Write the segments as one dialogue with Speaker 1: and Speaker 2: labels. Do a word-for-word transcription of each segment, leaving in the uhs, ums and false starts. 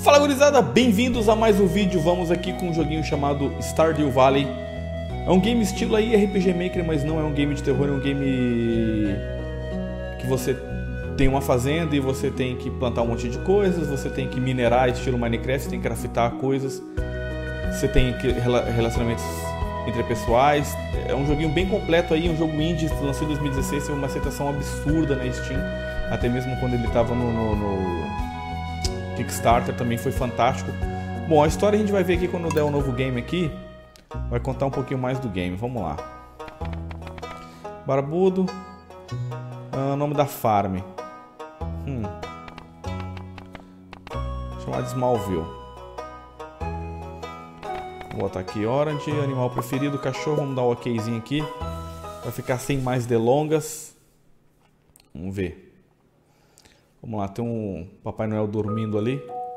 Speaker 1: Fala gurizada, bem-vindos a mais um vídeo. Vamos aqui com um joguinho chamado Stardew Valley. É um game estilo aí R P G Maker, mas não é um game de terror, é um game que você tem uma fazenda e você tem que plantar um monte de coisas, você tem que minerar estilo Minecraft, você tem que craftar coisas, você tem relacionamentos interpessoais. É um joguinho bem completo aí, um jogo indie, lançado em dois mil e dezesseis, teve uma aceitação absurda na Steam, até mesmo quando ele estava no, no, no Kickstarter, também foi fantástico. Bom, a história a gente vai ver aqui quando der um novo game aqui, vai contar um pouquinho mais do game, vamos lá. Barbudo, ah, nome da farm, hum. chamar de Smallville. Vou botar aqui Orange, animal preferido, cachorro, vamos dar um okzinho aqui. Vai ficar sem mais delongas. Vamos ver. Vamos lá, tem um Papai Noel dormindo ali.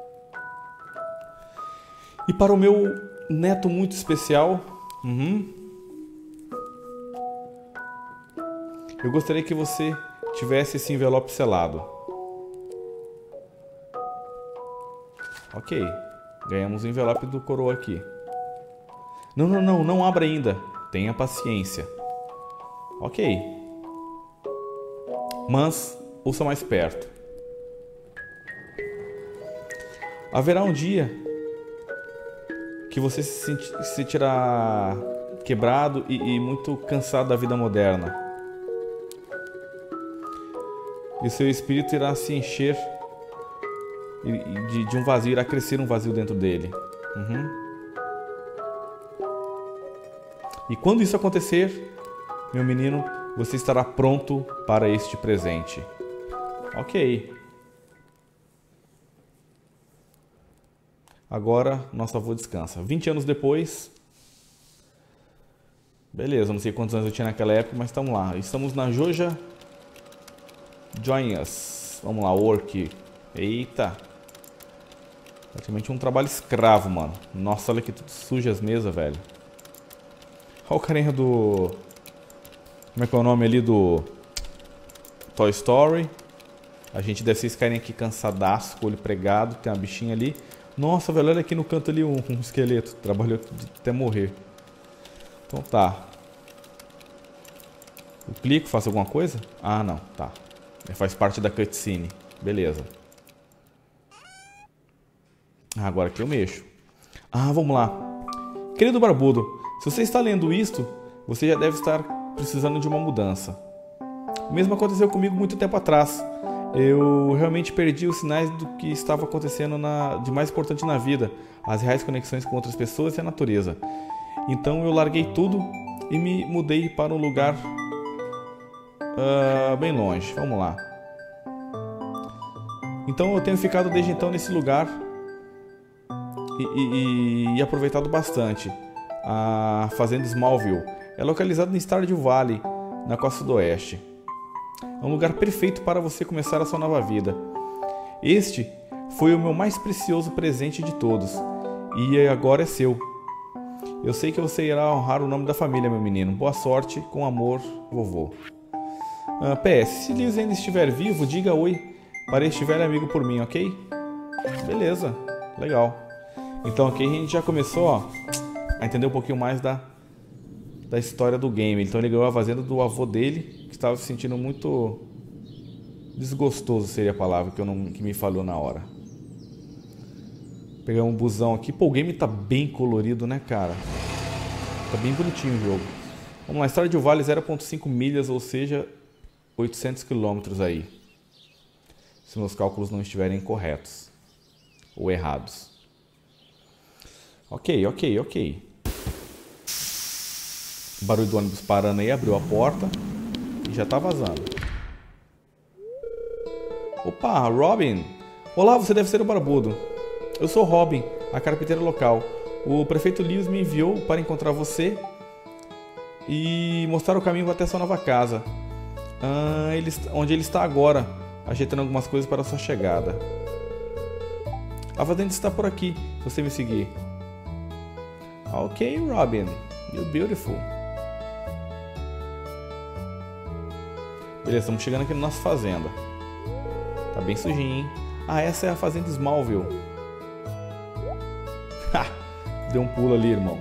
Speaker 1: E para o meu neto muito especial, uhum, eu gostaria que você tivesse esse envelope selado. Ok, ganhamos o envelope do coroa aqui. Não, não, não, não abra ainda. Tenha paciência. Ok. Mas, ouça mais perto. Haverá um dia que você se, senti, se sentirá quebrado e, e muito cansado da vida moderna. E seu espírito irá se encher de, de um vazio, irá crescer um vazio dentro dele. Uhum. E quando isso acontecer, meu menino, você estará pronto para este presente. Ok. Agora, nosso avô descansa. vinte anos depois. Beleza, não sei quantos anos eu tinha naquela época, mas estamos lá. Estamos na Joja. Join us. Vamos lá, work. Eita. Praticamente um trabalho escravo, mano. Nossa, olha que tudo suja as mesas, velho. Olha o carinha do... Como é que é o nome ali do... Toy Story. A gente deve ser esse carinha aqui cansadaço, com o olho pregado. Tem uma bichinha ali. Nossa, velho, olha aqui no canto ali um, um esqueleto. Trabalhou até morrer. Então tá. Eu clico, faço alguma coisa? Ah, não, tá. Faz parte da cutscene. Beleza. Ah, agora aqui eu mexo. Ah, vamos lá. Querido Barbudo, se você está lendo isto, você já deve estar precisando de uma mudança. O mesmo aconteceu comigo muito tempo atrás. Eu realmente perdi os sinais do que estava acontecendo na, de mais importante na vida, as reais conexões com outras pessoas e a natureza. Então eu larguei tudo e me mudei para um lugar uh, bem longe. Vamos lá. Então eu tenho ficado desde então nesse lugar e, e, e aproveitado bastante. A fazenda Smallville é localizada em Stardew Valley, na costa do oeste. É um lugar perfeito para você começar a sua nova vida. Este foi o meu mais precioso presente de todos, e agora é seu. Eu sei que você irá honrar o nome da família, meu menino. Boa sorte, com amor, vovô. Ah, P S, se Liz ainda estiver vivo, diga oi para este velho amigo por mim, ok? Beleza, legal. Então aqui a gente já começou, ó, a entender um pouquinho mais da, da história do game. Então ele ganhou a fazenda do avô dele, que estava se sentindo muito desgostoso, seria a palavra que, eu não, que me falhou na hora. Pegar um busão aqui. Pô, o game tá bem colorido, né, cara? Tá bem bonitinho o jogo. Vamos lá, Stardew Valley zero ponto cinco milhas, ou seja, oitocentos quilômetros aí. Se meus cálculos não estiverem corretos. Ou errados. Ok, ok, ok. O barulho do ônibus parando aí, abriu a porta e já tá vazando. Opa, Robin! Olá, você deve ser o Barbudo. Eu sou Robin, a carpinteira local. O prefeito Lewis me enviou para encontrar você e mostrar o caminho até sua nova casa. Ah, ele, onde ele está agora, ajeitando algumas coisas para a sua chegada. A fazenda está por aqui, se você me seguir. Ok, Robin. You're beautiful. Beleza, estamos chegando aqui na nossa fazenda. Tá bem sujinho, hein? Ah, essa é a fazenda Smallville. Deu um pulo ali, irmão.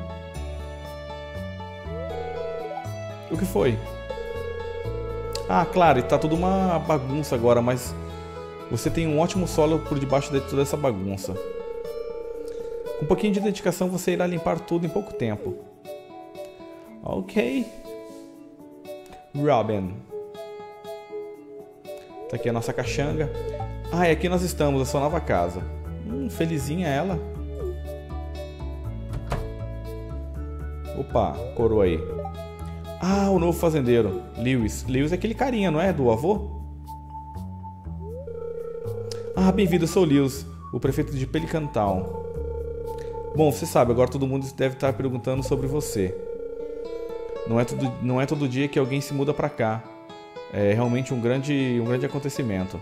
Speaker 1: O que foi? Ah, claro, tá tudo uma bagunça agora, mas você tem um ótimo solo por debaixo de toda essa bagunça. Com um pouquinho de dedicação você irá limpar tudo em pouco tempo. Ok. Robin. Tá aqui a nossa caxanga. Ah, e aqui nós estamos, a sua nova casa. Hum, felizinha ela. Opa, coroa aí. Ah, o novo fazendeiro, Lewis. Lewis é aquele carinha, não é? Do avô? Ah, bem-vindo, eu sou o Lewis, o prefeito de Pelican Town. Bom, você sabe, agora todo mundo deve estar perguntando sobre você. Não é todo, não é todo dia que alguém se muda pra cá. É realmente um grande, um grande acontecimento.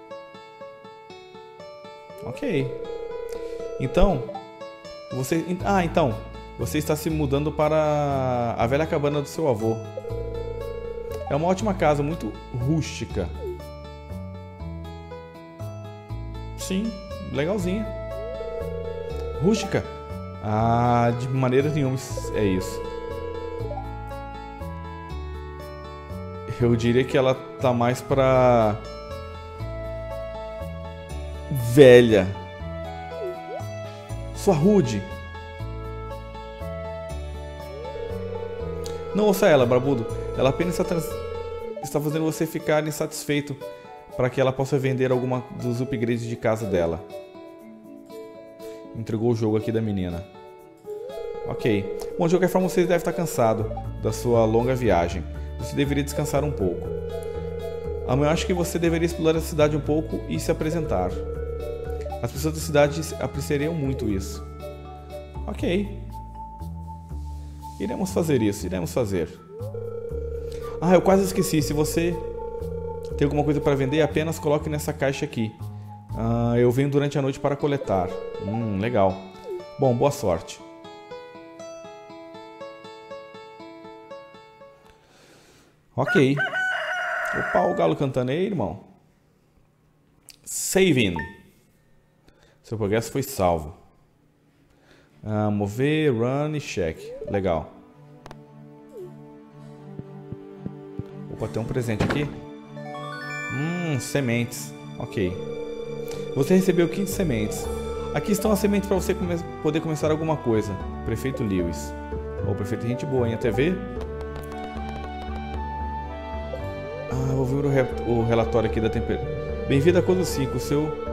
Speaker 1: Ok. Então, você... Ah, então... Você está se mudando para a velha cabana do seu avô. É uma ótima casa, muito rústica. Sim, legalzinha. Rústica? Ah, de maneira nenhuma é isso. Eu diria que ela tá mais pra... velha. Sua rude. Não ouça ela, barbudo. Ela apenas está, trans... está fazendo você ficar insatisfeito para que ela possa vender alguma dos upgrades de casa dela. Entregou o jogo aqui da menina. Ok. Bom, de qualquer forma você deve estar cansado da sua longa viagem. Você deveria descansar um pouco. Amanhã eu acho que você deveria explorar a cidade um pouco e se apresentar. As pessoas da cidade apreciariam muito isso. Ok. Iremos fazer isso, iremos fazer. Ah, eu quase esqueci. Se você tem alguma coisa para vender, apenas coloque nessa caixa aqui. Ah, eu venho durante a noite para coletar. Hum, legal. Bom, boa sorte. Ok. Opa, o galo cantando aí, irmão. Saving. Seu progresso foi salvo. Ah, mover, run e check. Legal. Opa, tem um presente aqui. Hum, sementes. Ok. Você recebeu quinze sementes. Aqui estão as sementes para você come poder começar alguma coisa. Prefeito Lewis. Ô, prefeito, gente boa, hein? A T V. Ah, vou ver o, re o relatório aqui da temperatura. Bem-vindo a Codo cinco, o seu...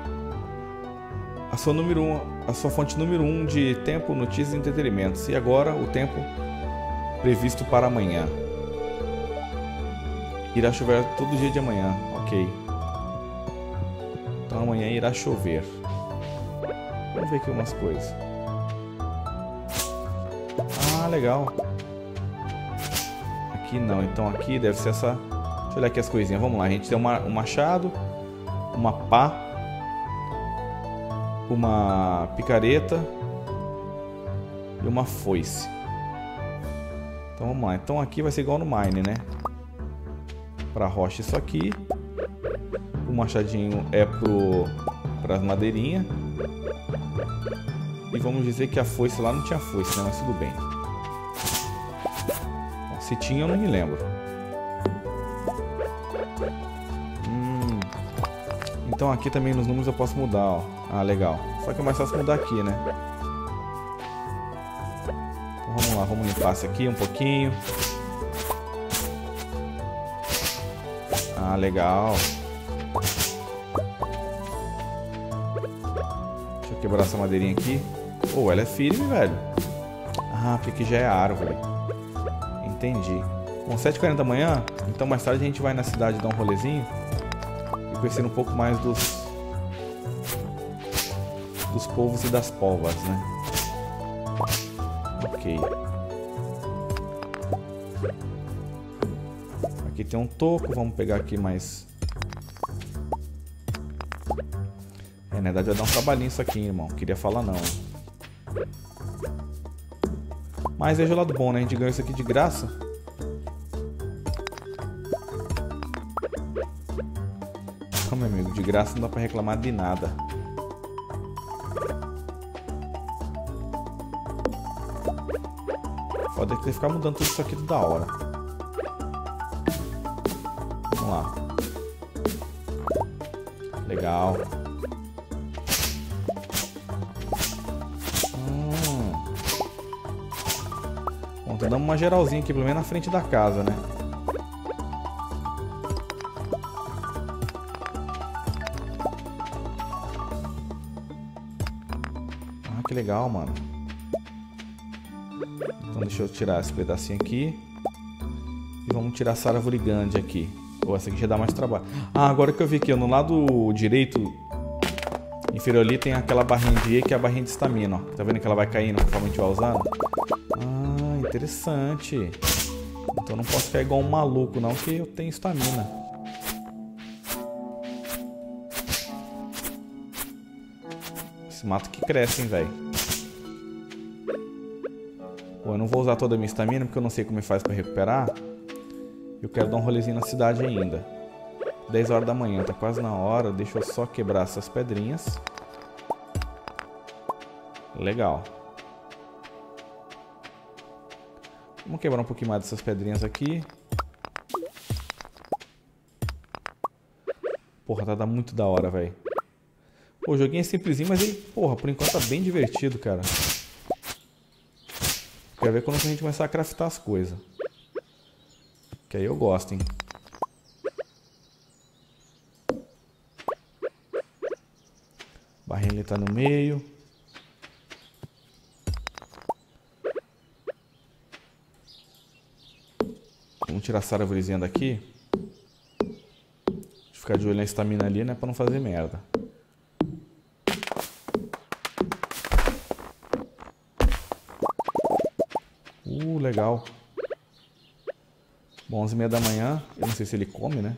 Speaker 1: A sua, número um, a sua fonte número um de tempo, notícias e entretenimentos. E agora o tempo previsto para amanhã. Irá chover todo dia de amanhã. Ok. Então amanhã irá chover. Vamos ver aqui umas coisas. Ah, legal. Aqui não. Então aqui deve ser essa... Deixa eu olhar aqui as coisinhas. Vamos lá. A gente tem uma, um machado. Uma pá. Uma picareta e uma foice. Então vamos lá. Então aqui vai ser igual no Mine, né? Para rocha isso aqui. O machadinho é pro para as madeirinhas. E vamos dizer que a foice lá não tinha foice, né? Mas tudo bem. Bom, se tinha eu não me lembro. Hum. Então aqui também nos números eu posso mudar, ó. Ah, legal. Só que é mais fácil mudar aqui, né? Então vamos lá, vamos limpar isso aqui um pouquinho. Ah, legal. Deixa eu quebrar essa madeirinha aqui. Oh, ela é firme, velho. Ah, porque aqui já é árvore. Entendi. Bom, sete e quarenta da manhã. Então mais tarde a gente vai na cidade dar um rolezinho. E conhecer um pouco mais dos... dos povos e das povas, né? Ok. Aqui tem um toco, vamos pegar aqui mais... É, na verdade vai dar um trabalhinho isso aqui, irmão. Queria falar não. Mas veja o lado bom, né? A gente ganhou isso aqui de graça. Então, meu amigo, de graça não dá pra reclamar de nada. Pode ter que ficar mudando tudo isso aqui toda hora. Vamos lá. Legal. Hum. Bom, tô dando uma geralzinha aqui, pelo menos na frente da casa, né? Ah, que legal, mano. Então deixa eu tirar esse pedacinho aqui. E vamos tirar essa árvore grande aqui. Ou essa aqui já dá mais trabalho. Ah, agora que eu vi aqui, ó, no lado direito inferior ali tem aquela barrinha de E, que é a barrinha de estamina, ó. Tá vendo que ela vai caindo conforme a gente vai usando? Ah, interessante. Então eu não posso ficar igual um maluco não, porque eu tenho estamina. Esse mato que cresce, hein, velho. Pô, eu não vou usar toda a minha estamina porque eu não sei como faz pra recuperar. Eu quero dar um rolezinho na cidade ainda. dez horas da manhã, tá quase na hora. Deixa eu só quebrar essas pedrinhas. Legal. Vamos quebrar um pouquinho mais dessas pedrinhas aqui. Porra, tá dando muito da hora, velho. Pô, o joguinho é simplesinho, mas ele, porra, por enquanto tá bem divertido, cara. Quero ver quando a gente começar a craftar as coisas. Que aí eu gosto, hein. Barrinha ali tá no meio. Vamos tirar essa árvorezinha daqui. Deixa eu ficar de olho na estamina ali, né? Pra não fazer merda. Uh, legal. Bom, onze e meia da manhã. Eu não sei se ele come, né?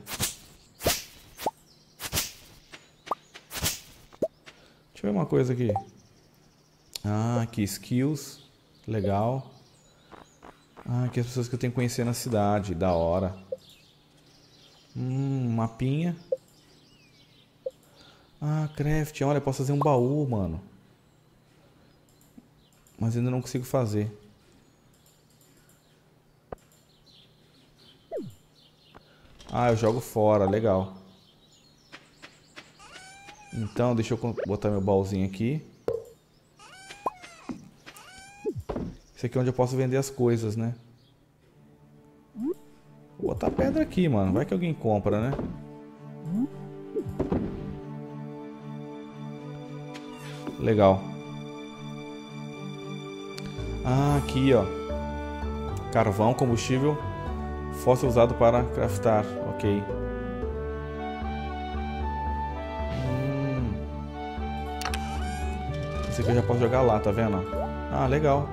Speaker 1: Deixa eu ver uma coisa aqui. Ah, aqui, skills. Legal. Ah, aqui as pessoas que eu tenho que conhecer na cidade. Da hora. Hum, mapinha. Ah, craft. Olha, eu posso fazer um baú, mano. Mas ainda não consigo fazer. Ah, eu jogo fora, legal. Então, deixa eu botar meu baúzinho aqui. Esse aqui é onde eu posso vender as coisas, né? Vou botar pedra aqui, mano. Vai que alguém compra, né? Legal. Ah, aqui, ó. Carvão, combustível. Fóssil usado para craftar. Ok. Hum. Esse aqui eu já posso jogar lá, tá vendo? Ah, legal.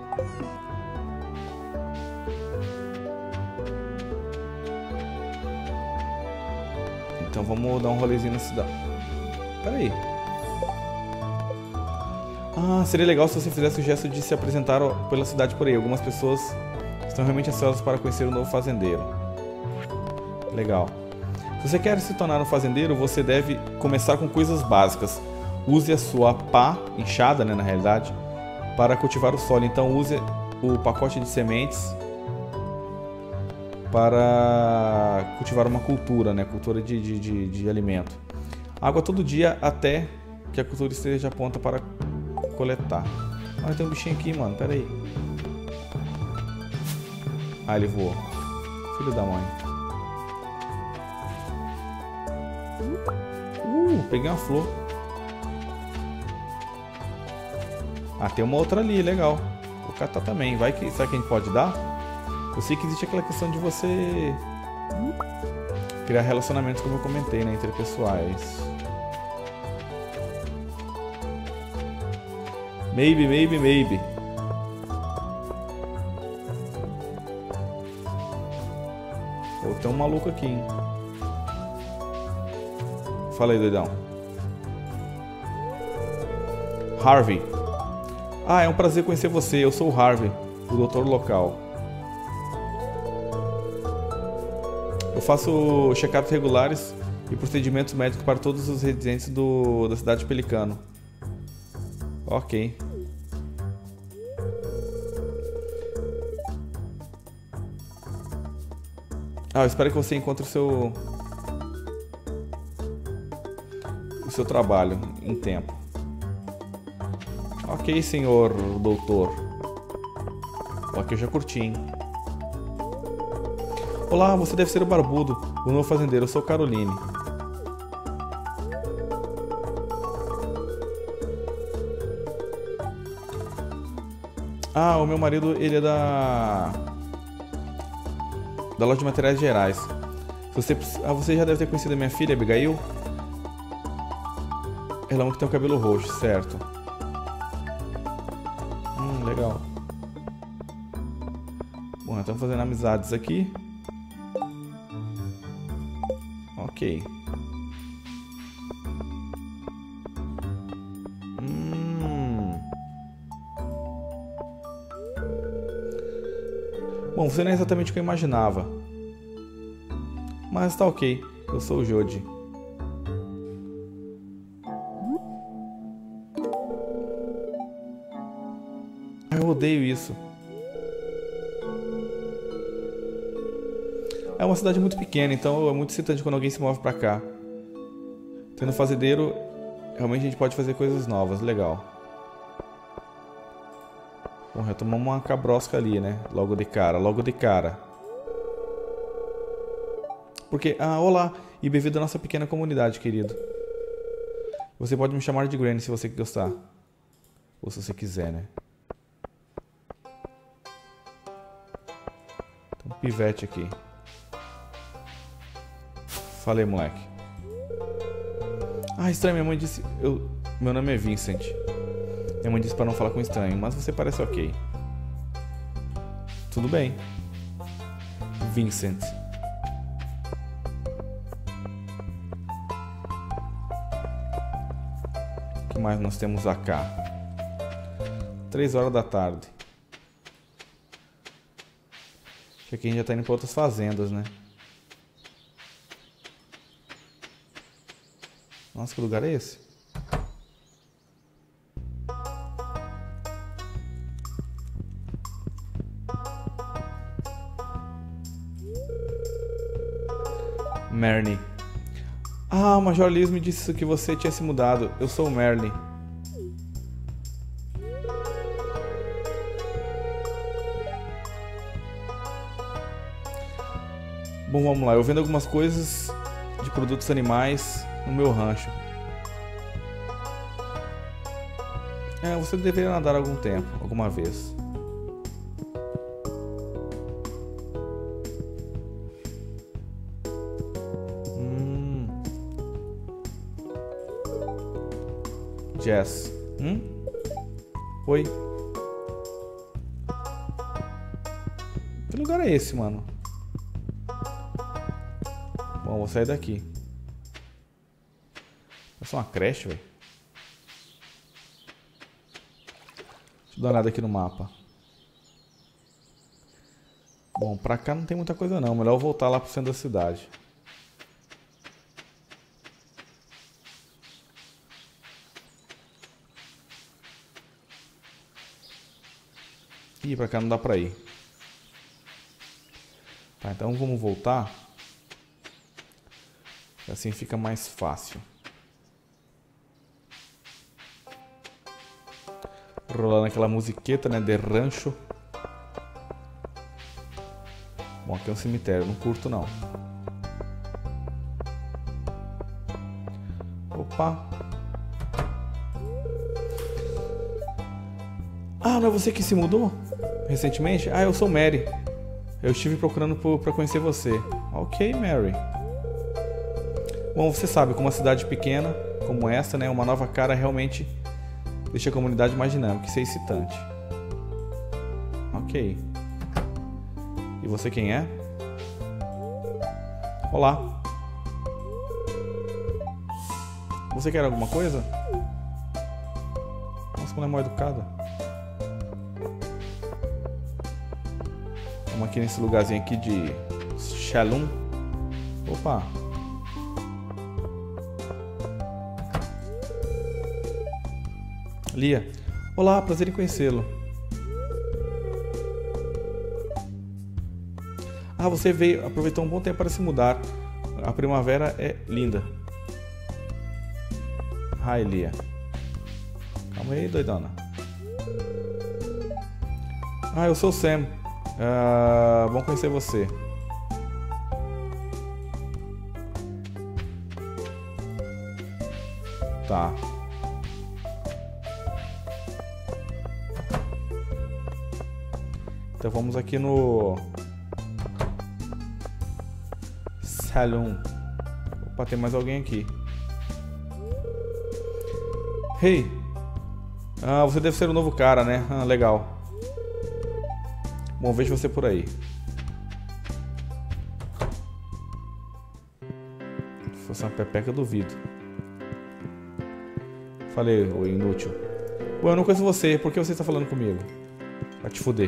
Speaker 1: Então vamos dar um rolezinho na cidade. Pera aí. Ah, seria legal se você fizesse o gesto de se apresentar pela cidade por aí. Algumas pessoas estão realmente ansiosas para conhecer o novo fazendeiro. Legal. Se você quer se tornar um fazendeiro, você deve começar com coisas básicas. Use a sua pá, enxada, né, na realidade, para cultivar o solo. Então use o pacote de sementes para cultivar uma cultura, né, cultura de, de, de, de alimento. Água todo dia até que a cultura esteja pronta para coletar. Ah, tem um bichinho aqui, mano. Pera aí. Ah, ele voou. Filho da mãe. Uh, peguei uma flor. Ah, tem uma outra ali, legal. Vou catar também. Vai que... Será que a gente pode dar? Eu sei que existe aquela questão de você criar relacionamentos, como eu comentei, né, interpessoais. Maybe, maybe, maybe. Oh, tem um maluco aqui, hein? Fala aí, doidão. Harvey. Ah, é um prazer conhecer você. Eu sou o Harvey, o doutor local. Eu faço check-ups regulares e procedimentos médicos para todos os residentes do, da cidade de Pelicano. Ok. Ah, eu espero que você encontre o seu... o seu trabalho em tempo. Ok, senhor doutor. Ok, eu já curti, hein? Olá, você deve ser o barbudo, o novo fazendeiro. Eu sou Caroline. Ah, o meu marido, ele é da... da loja de materiais gerais. Você, ah, você já deve ter conhecido a minha filha, Abigail? Ela é uma que tem o cabelo roxo, certo. Hum, legal. Bom, estamos fazendo amizades aqui. Ok. Hum. Bom, você não é exatamente o que eu imaginava. Mas tá ok. Eu sou o Jody. Eu odeio isso. É uma cidade muito pequena, então é muito excitante quando alguém se move pra cá. Tendo um fazendeiro, realmente a gente pode fazer coisas novas, legal. Bom, retomamos uma cabrosca ali, né? Logo de cara, logo de cara. Porque, ah, olá, e bem-vindo à nossa pequena comunidade, querido. Você pode me chamar de Granny se você gostar. Ou se você quiser, né? Tem um pivete aqui. Falei, moleque. Ah, estranho, minha mãe disse... Eu... Meu nome é Vincent. Minha mãe disse pra não falar com estranho, mas você parece ok. Tudo bem. Vincent. O que mais nós temos acá? Três horas da tarde. Acho que aqui a gente já tá indo pra outras fazendas, né? Nossa, que lugar é esse? Merny. Ah, o Major Liz me disse que você tinha se mudado. Eu sou o Merly. Bom, vamos lá. Eu vendo algumas coisas de produtos animais no meu rancho. É, você deveria nadar algum tempo, alguma vez. Hum. Jess. Hum? Oi. Que lugar é esse, mano? Bom, vou sair daqui. É só uma creche, velho. Deixa eu dar uma olhada aqui no mapa. Bom, pra cá não tem muita coisa não. Melhor eu voltar lá pro centro da cidade. Ih, pra cá não dá pra ir. Tá, então vamos voltar. Assim fica mais fácil. Rolando aquela musiqueta, né, de rancho. Bom, aqui é um cemitério, não curto não. Opa. Ah, não é você que se mudou recentemente? Ah, eu sou Mary. Eu estive procurando por, pra conhecer você. Ok, Mary. Bom, você sabe, com uma cidade pequena como essa, né, uma nova cara realmente deixa a comunidade mais dinâmica, isso é excitante. Ok. E você quem é? Olá. Você quer alguma coisa? Nossa, como é mal educada. Vamos aqui nesse lugarzinho aqui de Shalom. Opa. Lia. Olá, prazer em conhecê-lo. Ah, você veio, aproveitou um bom tempo para se mudar. A primavera é linda. Hi, Lia. Calma aí, doidona. Ah, eu sou o Sam. Ah, bom conhecer você. Tá. Então vamos aqui no Salão. Opa, tem mais alguém aqui. Hey, ah, você deve ser o novo cara, né? Ah, legal. Bom, vejo você por aí. Se fosse uma pepeca, eu duvido. Falei, ô inútil. Ué, eu não conheço você, por que você está falando comigo? Vai te fuder.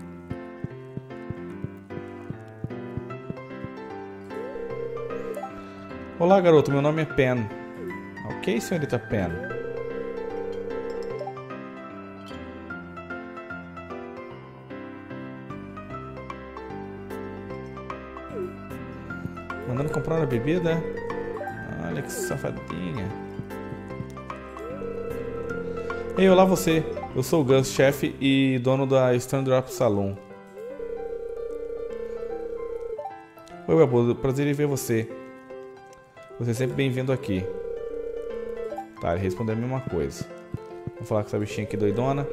Speaker 1: Olá, garoto, meu nome é Pen. Ok, senhorita Pen. Mandando comprar uma bebida? Olha que safadinha. Ei, olá você. Eu sou o Gus, chefe e dono da Stand-Up Saloon. Oi, Webo, prazer em ver você. Você é sempre bem-vindo aqui. Tá, ele respondeu a mesma coisa. Vou falar com essa bichinha aqui doidona.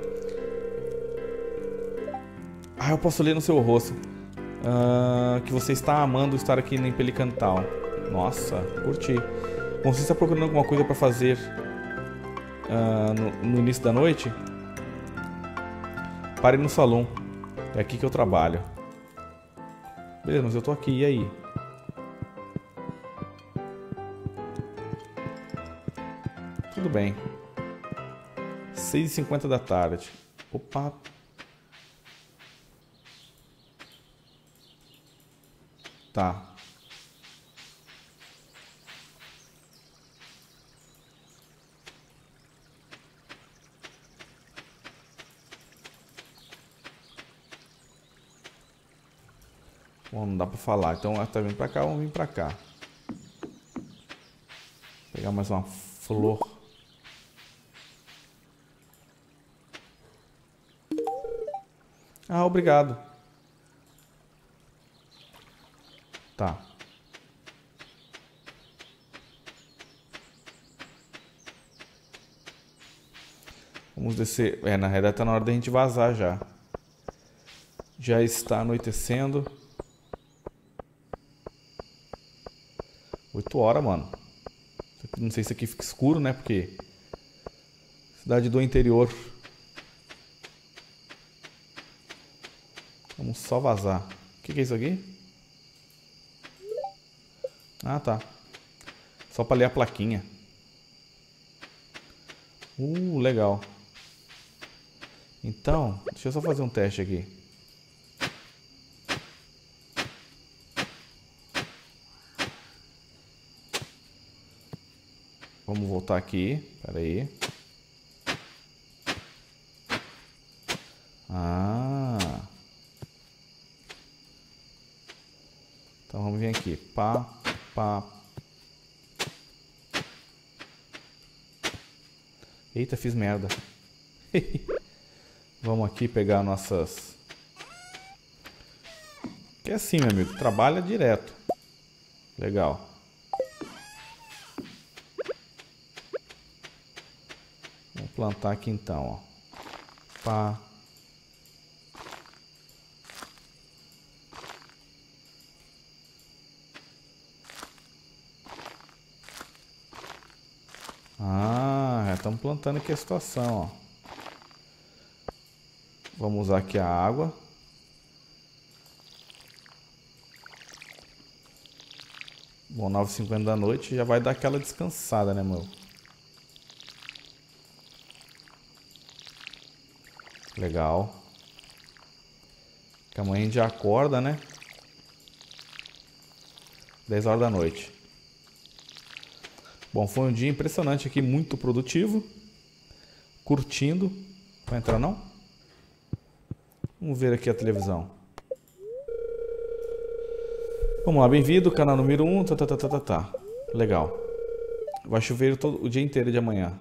Speaker 1: Ah, eu posso ler no seu rosto uh, que você está amando estar aqui em Pelican Town. Nossa, curti. Bom, você está procurando alguma coisa para fazer uh, no, no início da noite? Pare no salão. É aqui que eu trabalho. Beleza, mas eu tô aqui, e aí? Tudo bem. seis e cinquenta da tarde. Opa. Tá. Bom, não dá pra falar. Então ela tá vindo pra cá, vamos vir pra cá. Pegar mais uma flor. Ah, obrigado. Tá. Vamos descer. É, na realidade tá na hora da gente vazar já. Já está anoitecendo. oito horas, mano. Não sei se aqui fica escuro, né? Porque cidade do interior. Vamos só vazar. O que, que é isso aqui? Ah, tá. Só pra ler a plaquinha. Uh, legal. Então, deixa eu só fazer um teste aqui. Vamos voltar aqui. Pera aí. Ah. Então vamos vir aqui. Pá, pá. Eita, fiz merda. Vamos aqui pegar nossas... Que é assim, meu amigo. Trabalha direto. Legal. Vamos plantar aqui então, ó. Pá. Ah, já estamos plantando aqui a situação, ó. Vamos usar aqui a água. Bom, nove e cinquenta da noite já vai dar aquela descansada, né, meu? Legal. Que amanhã a gente já acorda, né? dez horas da noite. Bom, foi um dia impressionante aqui, muito produtivo. Curtindo. Vai entrar não? Vamos ver aqui a televisão. Vamos lá, bem-vindo, canal número um, tá, tá, tá, tá, tá, tá. Legal. Vai chover todo, o dia inteiro de amanhã.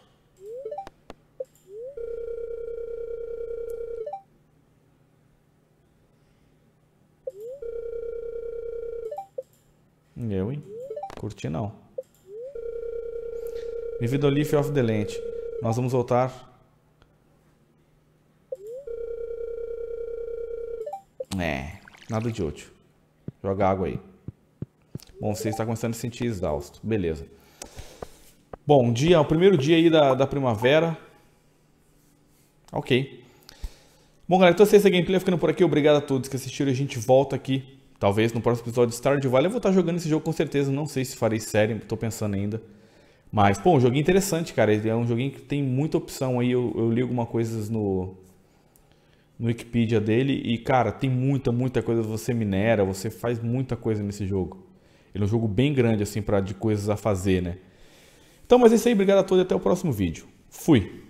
Speaker 1: Eu, hein? Curti não. Bem-vindo ao Leaf of the Land. Nós vamos voltar... É, nada de útil. Joga água aí. Bom, você está começando a se sentir exausto. Beleza. Bom, dia, o primeiro dia aí da, da primavera. Ok. Bom, galera, então essa gameplay ficando por aqui. Obrigado a todos que assistiram. A gente volta aqui. Talvez no próximo episódio de Stardew Valley. Eu vou estar jogando esse jogo com certeza. Não sei se farei série. Tô pensando ainda. Mas, pô, um joguinho interessante, cara. É um joguinho que tem muita opção aí. Eu, eu li algumas coisas no... no Wikipedia dele e, cara, tem muita, muita coisa. Você minera, você faz muita coisa nesse jogo. Ele é um jogo bem grande, assim, pra, de coisas a fazer, né? Então, mas é isso aí. Obrigado a todos e até o próximo vídeo. Fui!